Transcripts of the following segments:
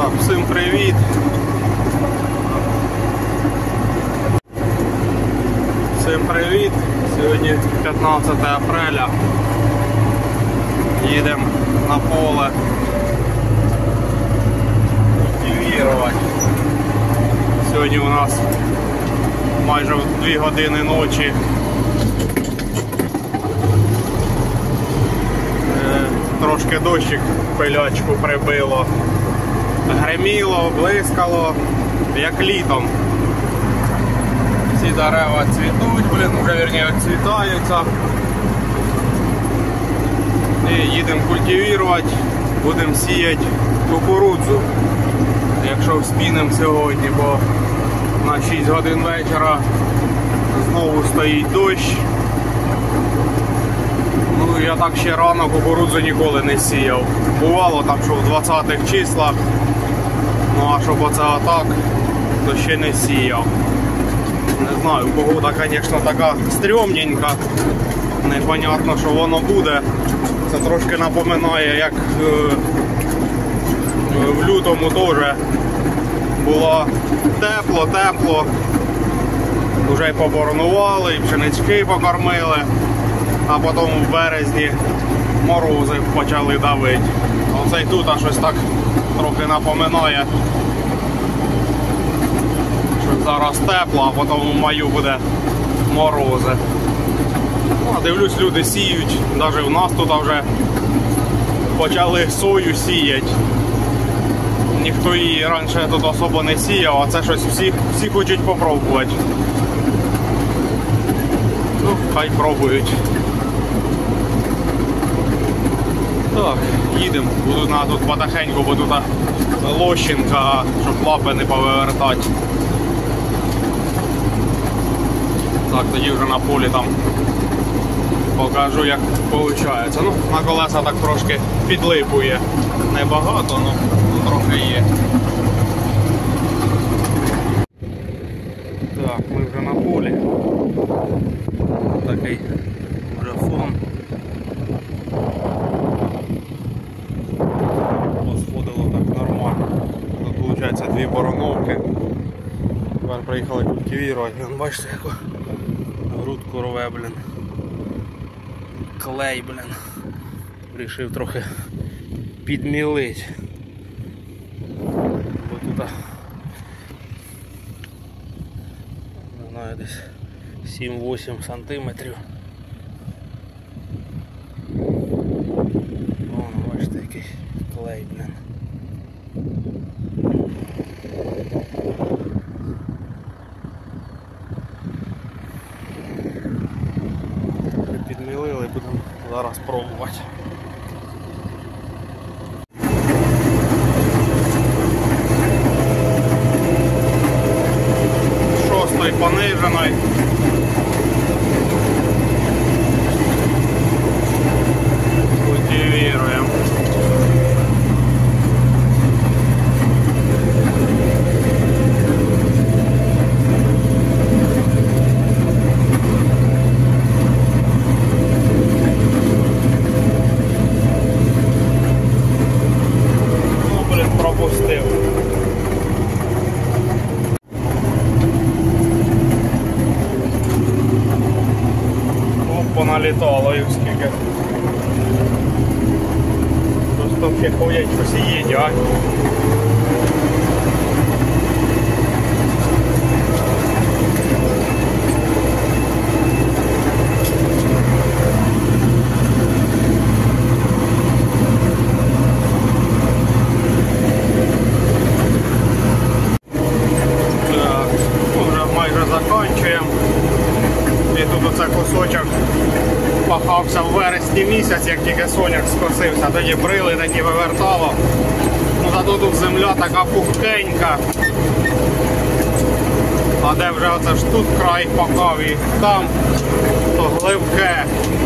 Так, всім привіт! Всім привіт! Сьогодні 15 апреля. Їдемо на поле культивувати. Сьогодні у нас майже в 2 години ночі. Трошки дощик пилячку прибило. Гриміло, блискало, як літом. Всі дерева цвітуть, вже вірніше цвітаються. І їдемо культивувати, будемо сіяти кукурудзу, якщо вспінемо сьогодні, бо на 6 годин вечора знову стоїть дощ. Ну, я так ще рано кукурудзу ніколи не сіяв. Бувало там, що в 20-х числах, ну а щоб оце отак, то ще не сіяв. Не знаю, погода, звісно, така стрьомненька. Непонятно, що воно буде. Це трошки напоминає, як в лютому теж було тепло. Вже й поборонували, і пшенички покормили. А потім в березні морози почали давити. Оце й тут щось так трохи напоминає, що зараз тепло, а потім в маю буде морози. Ну, дивлюсь, люди сіють, навіть в нас тут вже почали сою сіяти. Ніхто її раніше тут особо не сіяв, а це щось всі хочуть попробувати. Ну, хай пробують. Так, їдемо. Буду тут потихеньку, бо тут лощинка, щоб лапи не повертати. Так, тоді вже на полі там покажу, як виходить. Ну, на колеса так трошки підлипує. Небагато, але трохи є. Так, ми вже на полі. Такий вже фон. Посходило так нормально. Тут виходить 2 бороновки. Тепер приїхали культивувати. Бачите, яку грудку рве, блін. Клей, блін. Рішив трохи підмілити. Бо тут, не знаю, десь 7-8 сантиметрів. Вон, бачите, який клей, блін. Підмілили, будемо зараз пробувати. Шостий понижений. Культивируємо. Пропустив. О, поналітало їх скільки. Просто всі ходять, всі їдять. Закінчуємо. І тут оце кусочок пахався в вересні місяць, як тільки соняк скосився, тоді брили, такі вивертало. Ну, зато тут земля така пухкенька. А де вже оце ж тут край пахав і там, то гливке.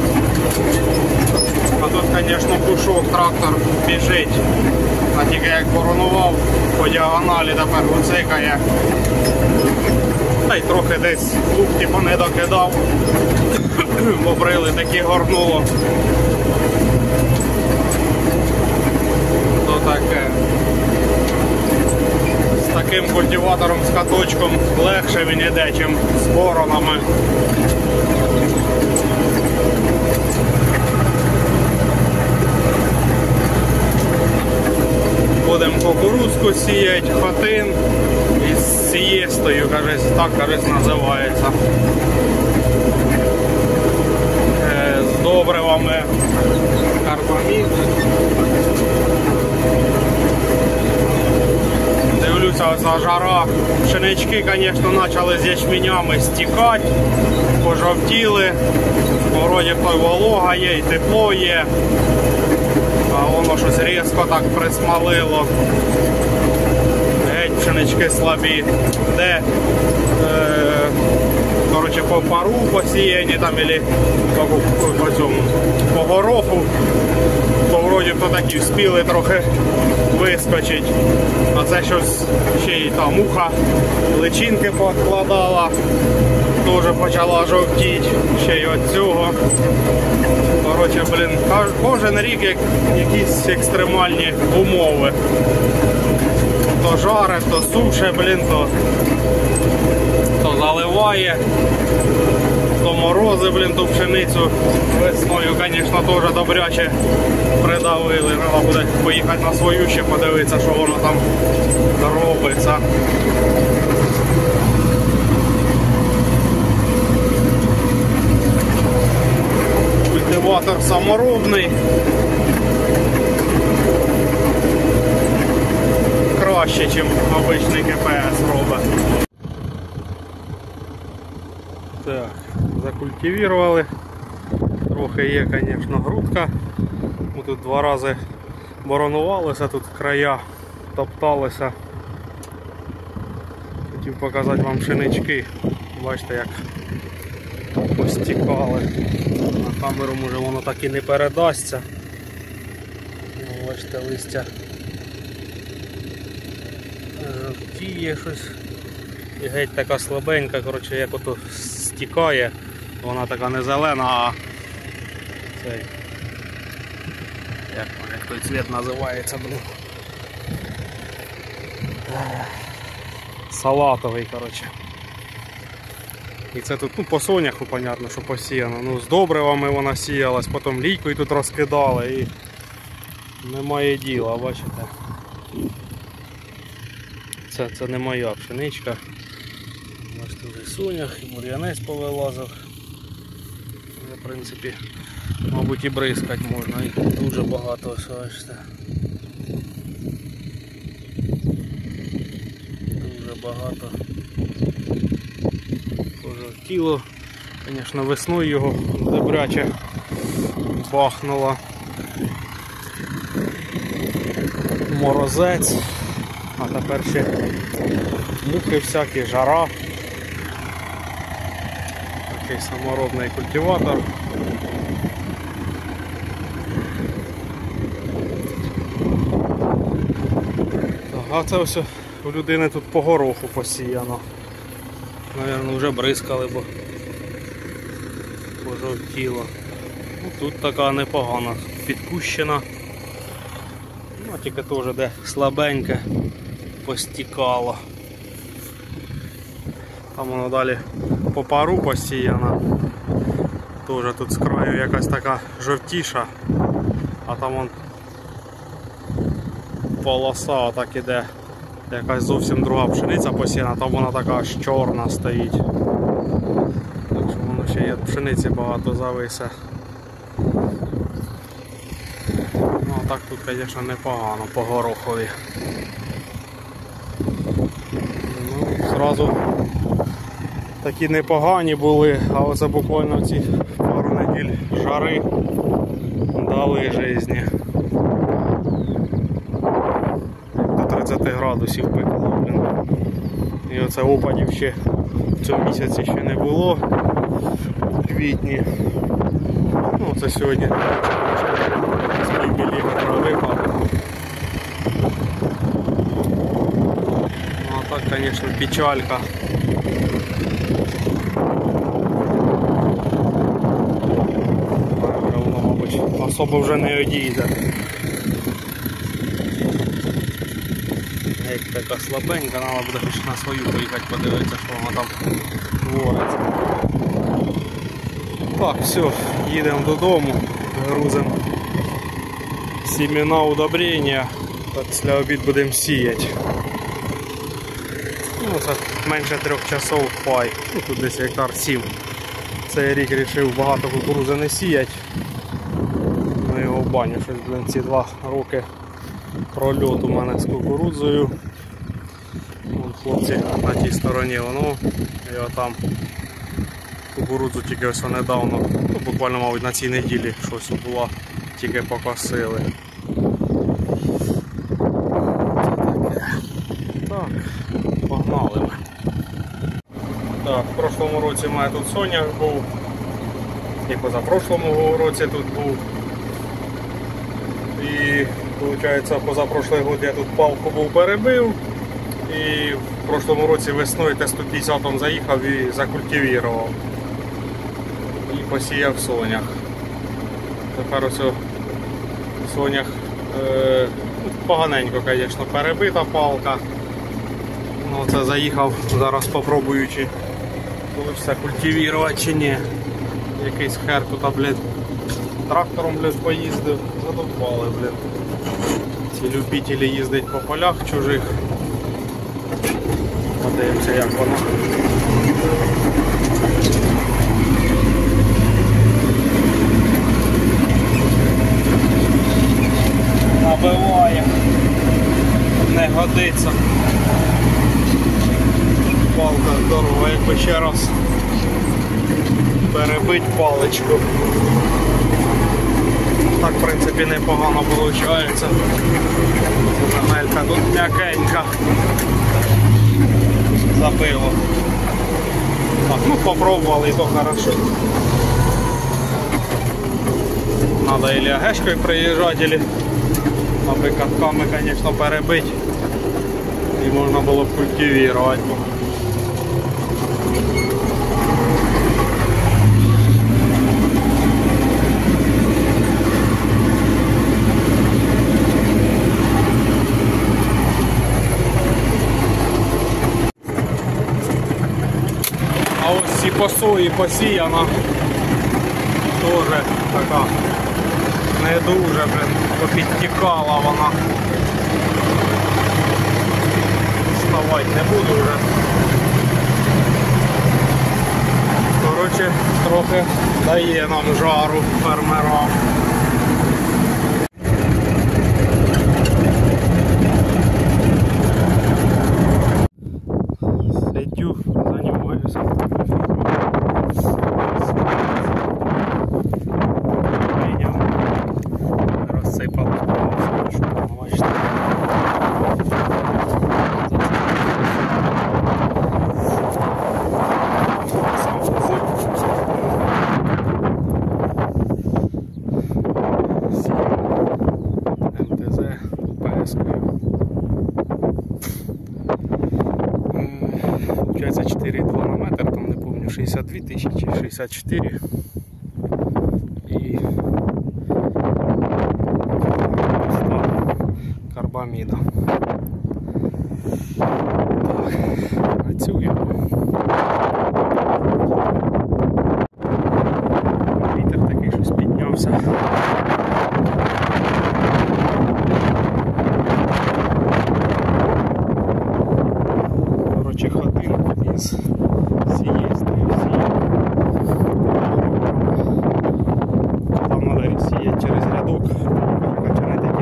А тут, звісно, пушок, трактор біжить. А тільки як боронував, по діагоналі тепер гуцикає. Та й трохи десь лук типу не докидав, бо брили такі горнуло. То таке. таким культиватором з каточком легше він іде, ніж з боронами. Будемо кукурудзку сіяти, хатин із сієстою, кажись, так, кажись, називається. З добривами карбамід. Дивлюся, оця жара. Пшенички, звісно, почали з ячменями стікати, пожовтіли. Вроді то й волога є, і тепло є. А воно щось різко так присмалило. Геть пшенички слабі. Де коротше, по пару посіяні там, або по цьому, по гороху, то вроді то такі вспіли трохи вискочить. А це щось ще й та муха личинки подкладала, теж почала жовтіти, ще й від цього. Коротше, блін, кожен рік якісь екстремальні умови. То жаре, то суше, блін, то заливає, то морози, блін, ту пшеницю весною, звісно, теж добряче придавили. Треба буде поїхати на свою ще подивитися, що воно там робиться. Культиватор саморобний. Краще, ніж обичний КПС робить. Так, закультивували. Трохи є, звісно, грудка. Ми тут 2 рази боронувалися, тут края топталися. Хотів показати вам пшенички. Бачите, як постікали. На камеру, може, воно так і не передасться. Бачите, листя жовтіє щось. І геть така слабенька, коротше, як ото стікає. Вона така не зелена, а цей, як той цвіт називається, блин. Салатовий, коротше. І це тут, ну, по соняху, понятно, що посіяно. Ну, з добривами вона сіялась, потім лійкою тут розкидали і немає діла, бачите. Це не моя пшеничка. Ось тут і сонях, і бур'янець повилазив. В принципі, мабуть, і бризкати можна, і дуже багато ось, бачите. Дуже багато. Пожовтіло. Звісно, весною його добряче бахнуло. Морозець. А тепер ще мухи всякі, жара. Такий саморобний культиватор. А це ось у людини тут по гороху посіяно. Навірно, вже бризкали, бо пожовтіло. Ну, тут така непогана, підкущена. Ну, тільки теж де слабеньке постікало. Там воно далі по пару посіяно. Теж тут з краю якась така жовтіша, а там вон полоса отак іде. Якась зовсім друга пшениця посіяна, там вона така аж чорна стоїть. Так що воно ще є пшениці багато зависе. Ну а так тут, звісно, непогано по горохові. Ну, зразу такі непогані були, а оце буквально ці пару неділь жари дали житті. До 30 градусів пекло. І оце опадів ще в цьому місяці ще не було, в квітні. Ну це сьогодні скільки міліметра випало. Ну а так, звісно, печалька. Воно, мабуть, особо вже не одійде. Як така слабенька, треба буде хоч на свою поїхати подивитися, що вона там твориться. Так, все, їдемо додому, грузимо сімена удобрення, так після обід будемо сіяти. Ну, це менше 3 часов пай, ну, тут десь гектар 7. Цей рік вирішив багато кукурузи не сіяти. Ну його в баню, щось, блин, ці 2 роки прольот у мене з кукурудзою. Вон хлопці на тій стороні, воно, і там кукурудзу тільки ось недавно, ну, буквально, мабуть, на цій неділі щось було, тільки покосили. Так, погнали ми. Так, в прошлому році у мене тут соняк був, і позапрошлому році тут був. І, виходить, позапрошлий год я тут палку був перебив. І в прошлому році весною Т-150 заїхав і закультивував. І посіяв сонях. Тепер ось сонях поганенько, звісно, перебита палка. Ну, це заїхав, зараз спробую, чи вийде культивувати чи ні. Якийсь хер тут, блядь, трактором, блядь, поїздив, задовбали, блядь. Ці любителі їздять по полях чужих. Подивимося, як воно. Набиває. Не годиться. Палка здорова, якби ще раз перебить паличку. Так, в принципі, непогано виходить. Земелька тут м'якенька. Забило. Так, ну попробували, і то хорошо. Надо или агешкою приїжджати, или аби катками, звісно, перебити. І можна було б культивувати. А ось ці по сої посіяна, теж така не дуже, блин, попідтікала вона. Вставати не буду вже. Коротше, трохи дає нам жару фермерам. Сидю, займаюся. Розсипав. Бачите. МТЗ ПС-кою. Получається 4,2 на метр, там не помню, 62 тисячі, 64. І карбаміда. Так, працюємо. Вітер такий щось піднявся. Коротше, хатинку із цієї сіє. Там треба сіяти через рядок. Качани такі.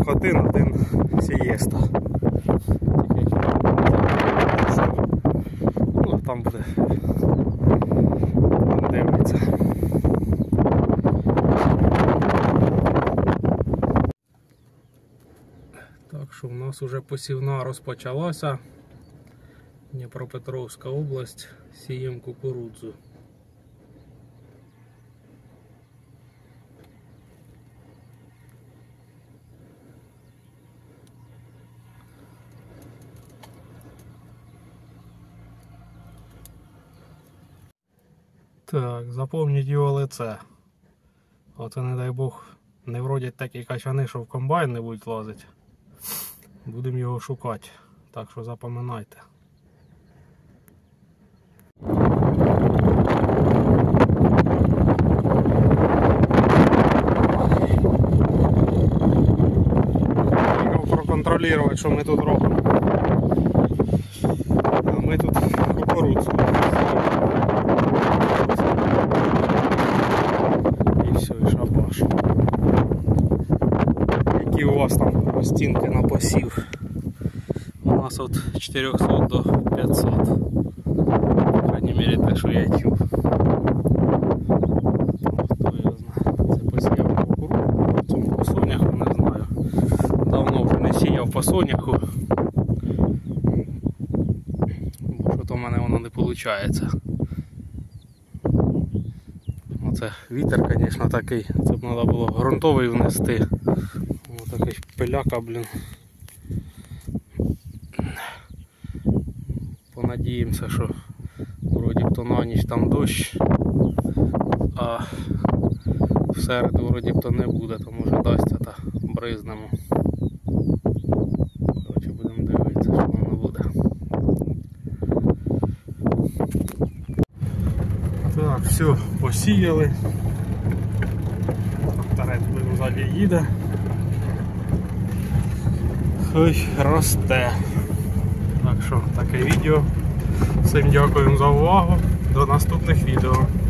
хатин, один сієста. Ну, там буде дивитися. Так що в нас вже посівна розпочалася. Дніпропетровська область, сіємо кукурудзу. Так, запомніть його лице. Оце, не дай Бог, не вродять такі качани, що в комбайн не будуть лазити. Будемо його шукати. Так що запам'ятайте. Треба проконтролювати, що ми тут робимо. А ми тут кукурудзу. І все, і шабаш. Які у вас там розцінки на посів? У нас от 400 до 500. По крайній мірі те, що я чув. Хто його знає. Це посіяв кукурудзу. В цьому по соняху не знаю. Давно вже не сіяв по соняху. Бо що то в мене воно не виходить. Оце вітер, звісно, такий. Це б треба було ґрунтовий внести. Ось такий пиляка, блін. Понадіємося, що вроді б то на ніч там дощ, а в середу вроді б то не буде, то може дасться та бризнемо. Коротше, будемо дивитися, що воно буде. Так, все, посіяли. Тракторець ззаді їде. Ой, росте. Так що, таке відео. Всім дякуємо за увагу. До наступних відео.